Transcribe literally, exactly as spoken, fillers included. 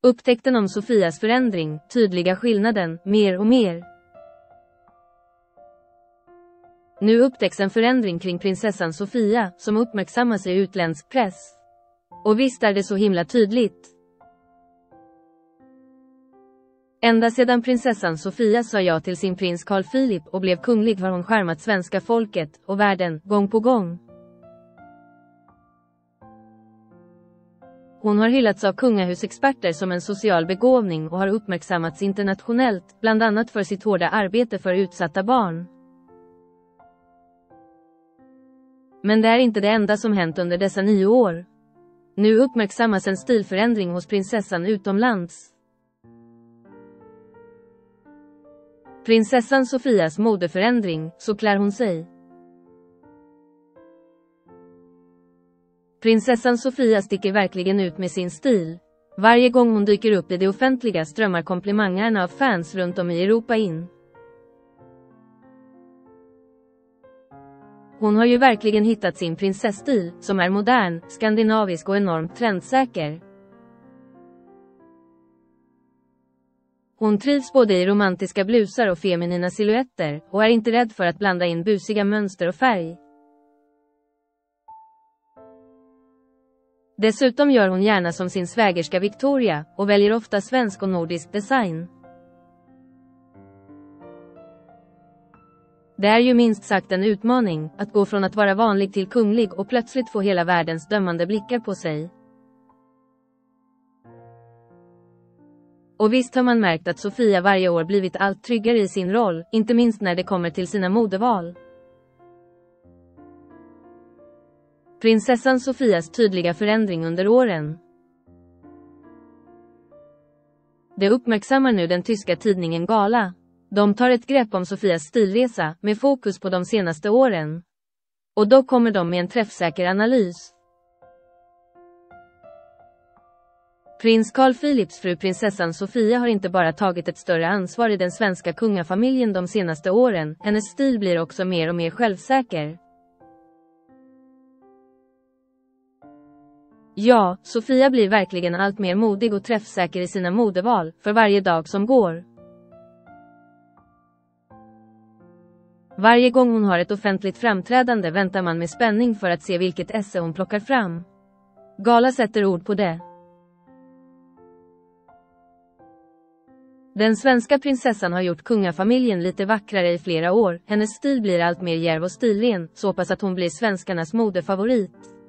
Upptäckten om Sofias förändring, tydliga skillnaden, mer och mer. Nu upptäcks en förändring kring prinsessan Sofia, som uppmärksammas i utländsk press. Och visst är det så himla tydligt. Ända sedan prinsessan Sofia sa ja till sin prins Carl Philip och blev kunglig har hon skärmat svenska folket och världen, gång på gång. Hon har hyllats av kungahusexperter som en social begåvning och har uppmärksammats internationellt, bland annat för sitt hårda arbete för utsatta barn. Men det är inte det enda som hänt under dessa nio år. Nu uppmärksammas en stilförändring hos prinsessan utomlands. Prinsessan Sofias modeförändring, så klär hon sig. Prinsessan Sofia sticker verkligen ut med sin stil. Varje gång hon dyker upp i det offentliga strömmar komplimangerna av fans runt om i Europa in. Hon har ju verkligen hittat sin prinsessstil, som är modern, skandinavisk och enormt trendsäker. Hon trivs både i romantiska blusar och feminina silhuetter, och är inte rädd för att blanda in busiga mönster och färg. Dessutom gör hon gärna som sin svägerska Victoria, och väljer ofta svensk och nordisk design. Det är ju minst sagt en utmaning, att gå från att vara vanlig till kunglig och plötsligt få hela världens dömande blickar på sig. Och visst har man märkt att Sofia varje år blivit allt tryggare i sin roll, inte minst när det kommer till sina modeval. Prinsessan Sofias tydliga förändring under åren. Det uppmärksammar nu den tyska tidningen Gala. De tar ett grepp om Sofias stilresa, med fokus på de senaste åren. Och då kommer de med en träffsäker analys. Prins Carl Philips fru prinsessan Sofia har inte bara tagit ett större ansvar i den svenska kungafamiljen de senaste åren, hennes stil blir också mer och mer självsäker. Ja, Sofia blir verkligen allt mer modig och träffsäker i sina modeval, för varje dag som går. Varje gång hon har ett offentligt framträdande väntar man med spänning för att se vilket esse hon plockar fram. Gala sätter ord på det. Den svenska prinsessan har gjort kungafamiljen lite vackrare i flera år. Hennes stil blir allt mer djärv och stilren, så pass att hon blir svenskarnas modefavorit.